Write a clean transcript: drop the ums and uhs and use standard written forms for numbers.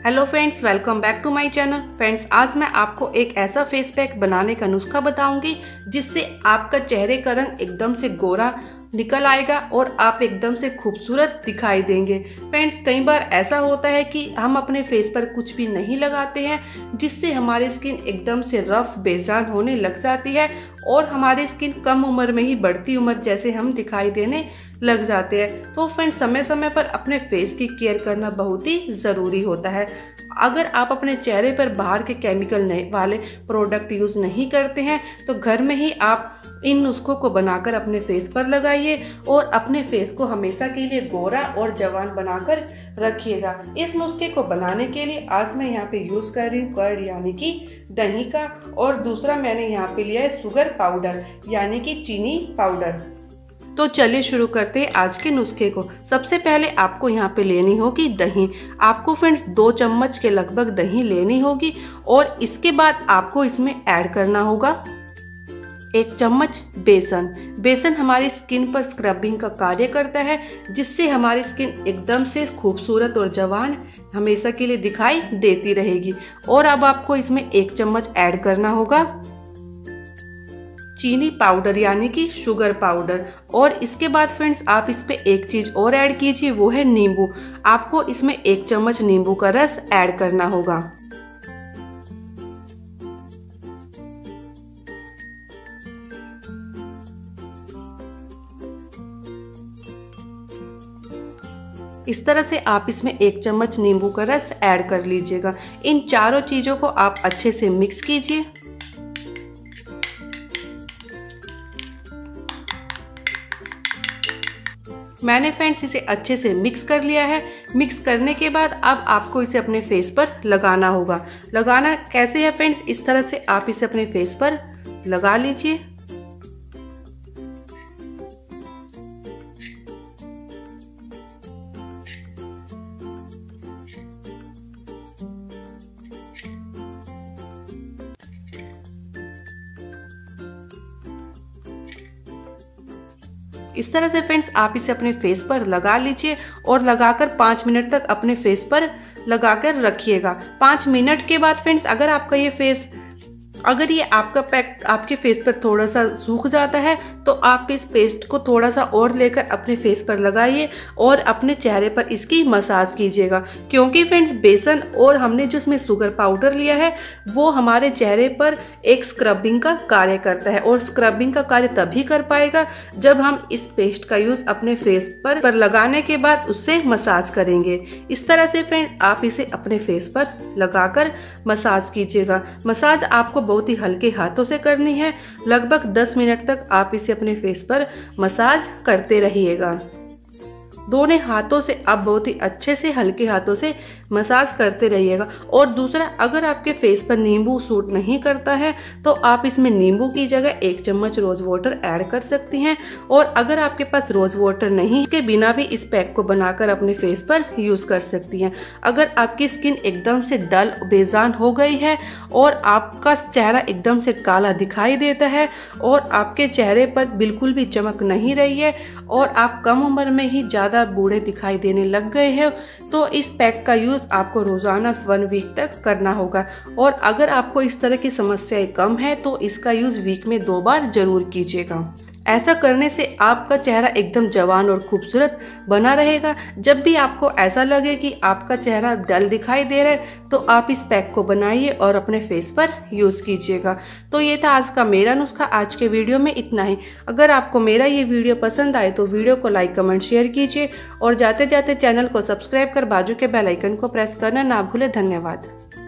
Hello friends, welcome back to my channel. Friends, आज मैं आपको एक ऐसा फेस पैक बनाने का नुस्खा बताऊंगी जिससे आपका चेहरे का रंग एकदम से गोरा निकल आएगा और आप एकदम से खूबसूरत दिखाई देंगे। फ्रेंड्स, कई बार ऐसा होता है कि हम अपने फेस पर कुछ भी नहीं लगाते हैं जिससे हमारी स्किन एकदम से रफ बेजान होने लग जाती है और हमारी स्किन कम उम्र में ही बढ़ती उम्र जैसे हम दिखाई देने लग जाते हैं। तो फ्रेंड्स, समय समय पर अपने फेस की केयर करना बहुत ही ज़रूरी होता है। अगर आप अपने चेहरे पर बाहर के केमिकल वाले प्रोडक्ट यूज़ नहीं करते हैं तो घर में ही आप इन नुस्खों को बनाकर अपने फेस पर लगाइए और अपने फेस को हमेशा के लिए गोरा और जवान बनाकर रखिएगा। इस नुस्खे को बनाने के लिए आज मैं यहाँ पे यूज़ कर रही हूँ कर्ड यानी कि दही का, और दूसरा मैंने यहाँ पे लिया है शुगर पाउडर यानी कि चीनी पाउडर। तो चलिए शुरू करते हैं आज के नुस्खे को। सबसे पहले आपको यहाँ पे लेनी होगी दही। आपको फ्रेंड्स 2 चम्मच के लगभग दही लेनी होगी और इसके बाद आपको इसमें ऐड करना होगा 1 चम्मच बेसन। बेसन हमारी स्किन पर स्क्रबिंग का कार्य करता है जिससे हमारी स्किन एकदम से खूबसूरत और जवान हमेशा के लिए दिखाई देती रहेगी। और अब आपको इसमें 1 चम्मच ऐड करना होगा चीनी पाउडर यानी कि शुगर पाउडर। और इसके बाद फ्रेंड्स आप इस पे एक चीज़ और ऐड कीजिए, वो है नींबू। आपको इसमें 1 चम्मच नींबू का रस ऐड करना होगा। इस तरह से आप इसमें 1 चम्मच नींबू का रस ऐड कर लीजिएगा। इन चारों चीज़ों को आप अच्छे से मिक्स कीजिए। मैंने फ्रेंड्स इसे अच्छे से मिक्स कर लिया है। मिक्स करने के बाद अब आपको इसे अपने फेस पर लगाना होगा। लगाना कैसे है फ्रेंड्स, इस तरह से आप इसे अपने फेस पर लगा लीजिए। इस तरह से फ्रेंड्स आप इसे अपने फेस पर लगा लीजिए और लगाकर 5 मिनट तक अपने फेस पर लगाकर रखिएगा। 5 मिनट के बाद फ्रेंड्स अगर ये आपका पैक आपके फेस पर थोड़ा सा सूख जाता है तो आप इस पेस्ट को थोड़ा सा और लेकर अपने फेस पर लगाइए और अपने चेहरे पर इसकी मसाज कीजिएगा। क्योंकि फ्रेंड्स बेसन और हमने जो इसमें शुगर पाउडर लिया है वो हमारे चेहरे पर एक स्क्रबिंग का कार्य करता है और स्क्रबिंग का कार्य तभी कर पाएगा जब हम इस पेस्ट का यूज़ अपने फेस पर लगाने के बाद उससे मसाज करेंगे। इस तरह से फ्रेंड्स आप इसे अपने फेस पर लगाकर मसाज कीजिएगा। मसाज आपको बहुत ही हल्के हाथों से करनी है। लगभग 10 मिनट तक आप इसे अपने फेस पर मसाज करते रहिएगा। दोनों हाथों से आप बहुत ही अच्छे से हल्के हाथों से मसाज करते रहिएगा। और दूसरा, अगर आपके फेस पर नींबू सूट नहीं करता है तो आप इसमें नींबू की जगह 1 चम्मच रोज वाटर ऐड कर सकती हैं। और अगर आपके पास रोज वाटर नहीं के बिना भी इस पैक को बनाकर अपने फेस पर यूज़ कर सकती हैं। अगर आपकी स्किन एकदम से डल बेजान हो गई है और आपका चेहरा एकदम से काला दिखाई देता है और आपके चेहरे पर बिल्कुल भी चमक नहीं रही है और आप कम उम्र में ही ज़्यादा बूढ़े दिखाई देने लग गए हैं तो इस पैक का यूज़ आपको रोज़ाना 1 वीक तक करना होगा। और अगर आपको इस तरह की समस्याएं कम है तो इसका यूज़ वीक में 2 बार जरूर कीजिएगा। ऐसा करने से आपका चेहरा एकदम जवान और खूबसूरत बना रहेगा। जब भी आपको ऐसा लगे कि आपका चेहरा डल दिखाई दे रहा है तो आप इस पैक को बनाइए और अपने फेस पर यूज़ कीजिएगा। तो ये था आज का मेरा नुस्खा। आज के वीडियो में इतना ही। अगर आपको मेरा ये वीडियो पसंद आए तो वीडियो को लाइक कमेंट शेयर कीजिए और जाते जाते चैनल को सब्सक्राइब कर बाजू के बेल आइकन को प्रेस करना ना भूलें। धन्यवाद।